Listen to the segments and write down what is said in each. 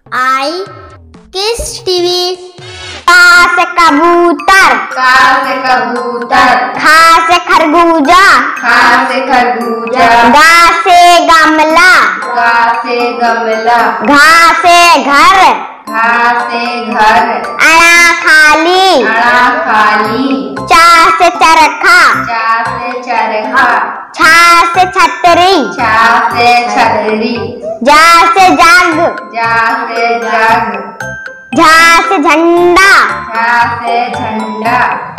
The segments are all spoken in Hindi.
आई किस टीवी। का से कबूतर, का से कबूतर, खा से खरबूजा, खा से खरबूजा, गा से गमला, गा से गमला, घा से घर, घा से घर, अड़ा खाली, अड़ा खाली, चा से चरखा, चा से चरखा, छा से छतरी, छा से छतरी, जा से जग, जा से जग, झा से झंडा, झा से झंडा,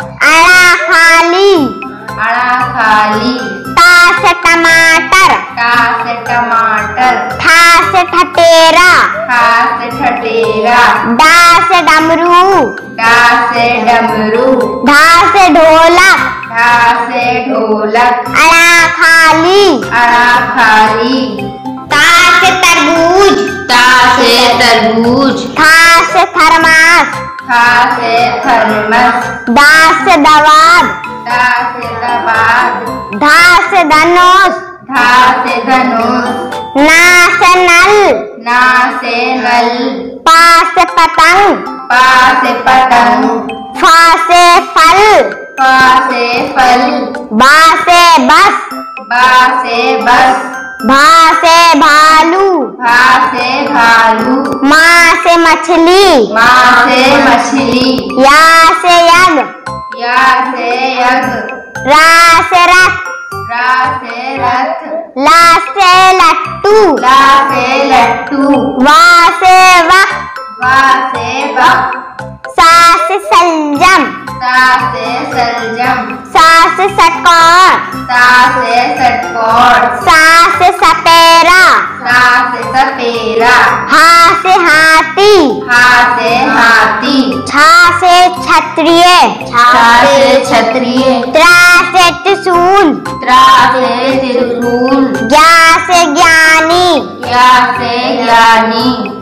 अड़ा खाली, अड़ा खाली, ता से टमाटर, टा से टमाटर, ठा से ठटेरा, ठा से ठटेरा, डा से डमरू, डा से डमरू, ढा से ढोलक, ढा से ढोलक, अड़ा खाली, अड़ा खाली, ता से तरबूज, ता से तरबूज, था से थर्मास, था से थर्मस, दा से दवाब, दा से दबाद, धा से धनुष, धा से धनुष, ना से नल, ना से नल, पा से पतंग, पा से पतंग, फा से फल, फा से फल, बा से बस, बा से बस, भा से भालू, भा से भालू, माँ से मछली, माँ से मछली, या से यग, या से यग, रा से रथ, रा से रथ, ला से लट्टू, ला से लट्टू, वा से वक, वा से बक, सा से सलजम, सा से सलजम, सा से षटकोर, सा से षटकोर, सा से सपेरा, सा से सपेरा, हा से हाथी, हा से हाथी, छा से क्षत्रिय, छा से क्षत्रिय, त्रा से त्रिशूल, त्रा से त्रिशूल, ज्ञा से ज्ञानी, या से ज्ञानी,